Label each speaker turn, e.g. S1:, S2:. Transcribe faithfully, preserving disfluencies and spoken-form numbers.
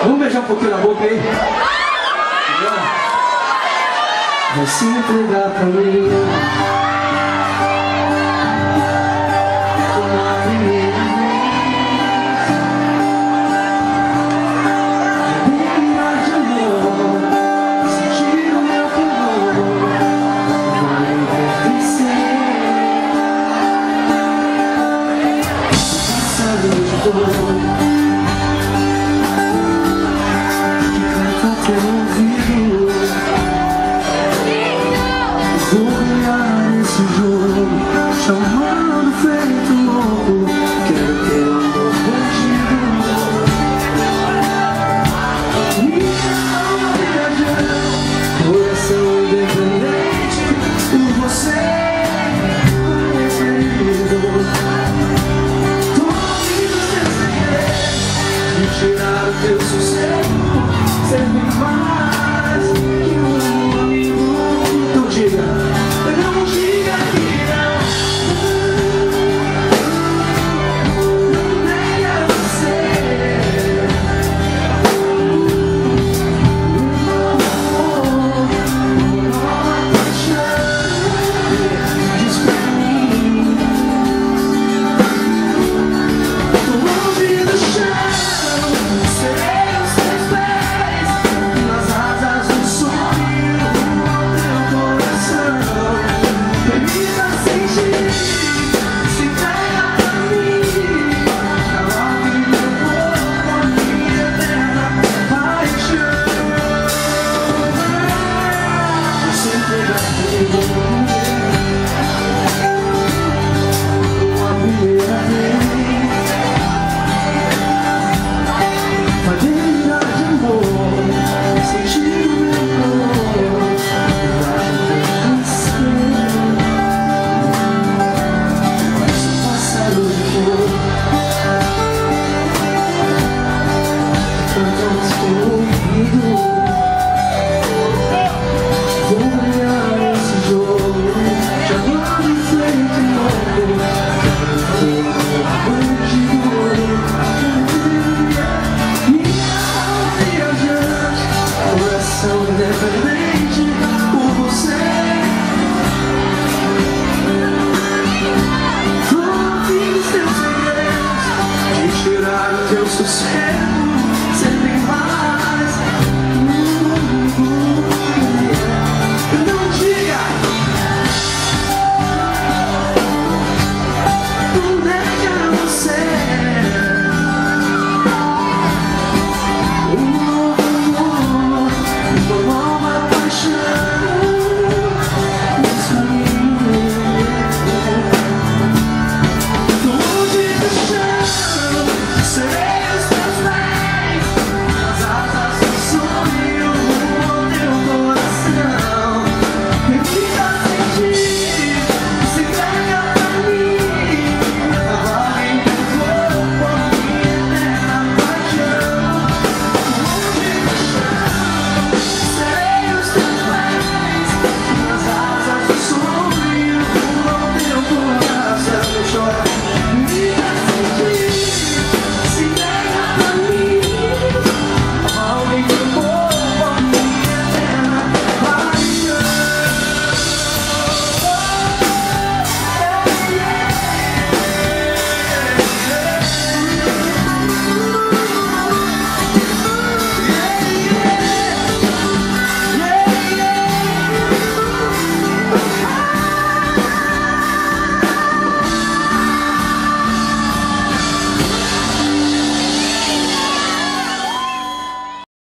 S1: Vamos beijar um pouquinho na boca aí? Vai se entregar pra mim. Uma primeira vez. Beber de amor, sentir o meu calor, vai entorpecer. Passado de dor que canta teu ouvido. Vou ganhar esse jogo, chamando feito louco. Quero ter amor contigo. Minha alma viajando, coração independente. Por você, querido. Tô ouvindo os teus segredos, de tirar o teu sossego. Serve mais que um amigo. Então diga, não diga que não. Não nega você. Meu amor, nova paixão. Diz pra mim. Tô ouvindo o chão, serei os teus pés nas asas do sonho ao teu coração. Permita sentir, se entrega pra mim. Coloque meu corpo a minha eterna paixão. Você entrega comigo uma primeira vez. Vai deitar de amor, sentir o meu calor, vai entorpecer. Sou pássaro de fogo, canta no teu ouvido. Vou ganhar esse jogo, chamando feito louco. Quero ter amor contigo. Minha alma viajante, coração independente. Por você, tô ouvindo os teus segredos, de tirar o teu sossego.